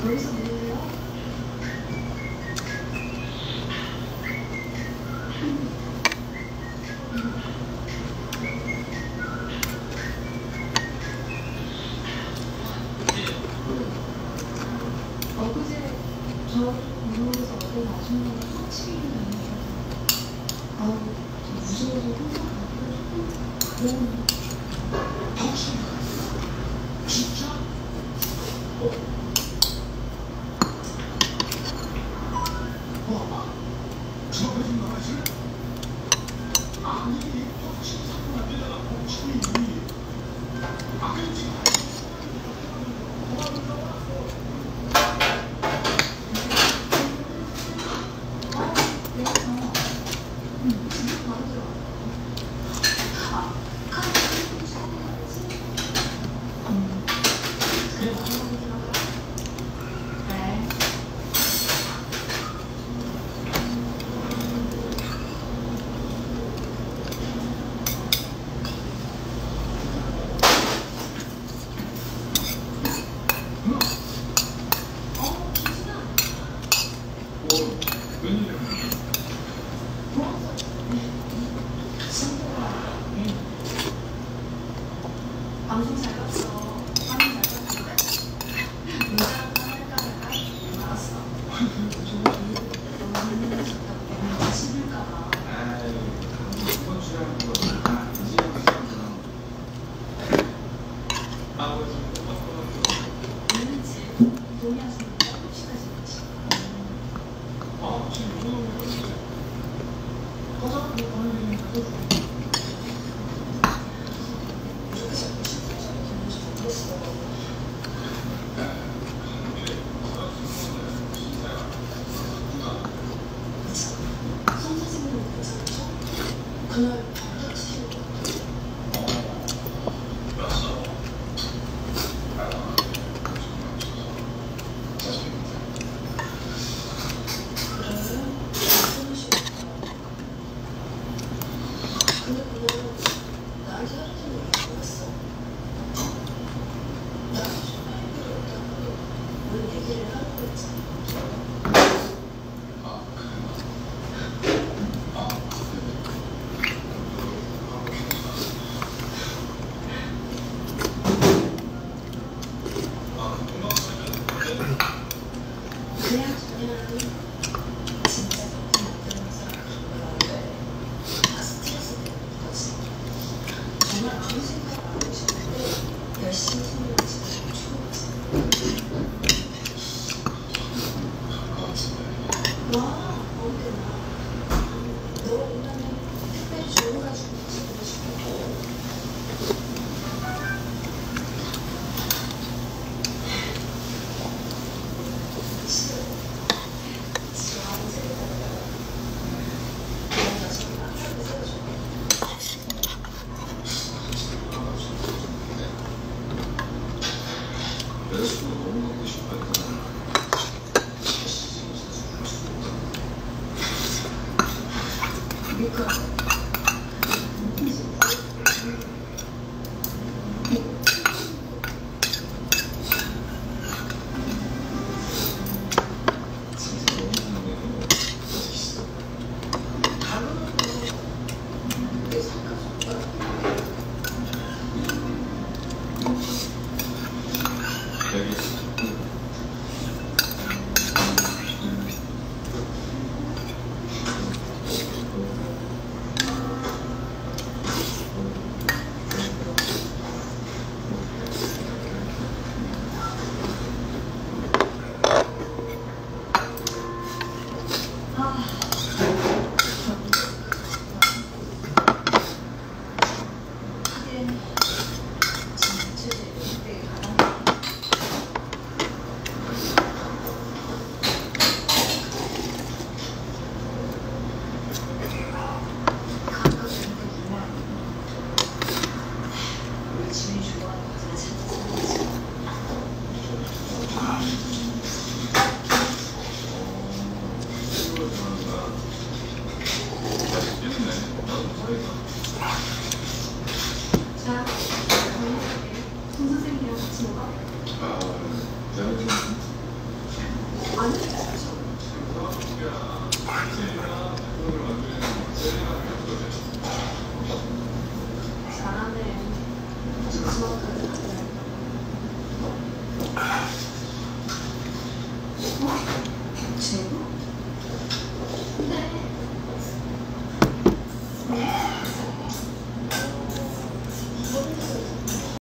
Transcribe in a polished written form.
여기서 뭐예요? 엊그제 저 무서워서 어떤 아줌마가 빡치기를 당했어요. 아우, 저 무서워서 혼자 가기가 조금 진짜? 저거지 나가실? 아니, 혹시 사고 안 되잖아, 혹시. 아, 그렇지. 방송 잘 봤어. 화면 잘 봤는데? 문자랑 할까 말까? 알았어. 너무 힘들었다고 내가 씹을까봐. 이번 주라는 거 다 이제부터 우리는 집 동의하시는 거 혹시나 지냈지? 지금 이거 가자, 이거 보내드리면 가져줘. 그날 밤새 치시는 거 근데 그거 나한테 하루종일 왜 물어봤어? 나한테 전화해보려 했다고 뭔 얘기를 하는 거지? 그냥 그냥 진짜 정신 못 차리는 사람 그러는데 다 스트레스 때문인 거지. 정말 아무 생각 안 하고 싶은데 열심히 생각을 지금 추구하지. 와, 언제나 너 오면은 특별히 좋은 가지고 지내고 싶어. 싫어. 지금 아무 생각 안 해. 내가 지금 앞으로 세워줘. 여자친구 너무 갖고 싶어 했잖아. 그러니까 진짜 너무 좋은데 아직 있어. 다루는 내 생각 여기 하긴 진짜 내 가방 가끔 있는 이만 우리 주인이 좋아하는 과자를 찾아서 이걸 좋아하는 거야. 아직 뛰는데 나도 사이다. 자, 저희 송 선생님이랑 같이 먹어. 내가 좀 잘하네. 마지막까지 가자. 친구? 네.